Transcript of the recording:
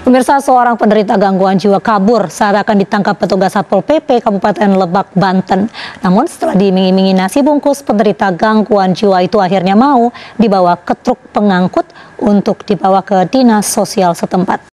Pemirsa, seorang penderita gangguan jiwa kabur saat akan ditangkap petugas Satpol PP Kabupaten Lebak, Banten. Namun setelah diiming-imingi nasi bungkus, penderita gangguan jiwa itu akhirnya mau dibawa ke truk pengangkut untuk dibawa ke dinas sosial setempat.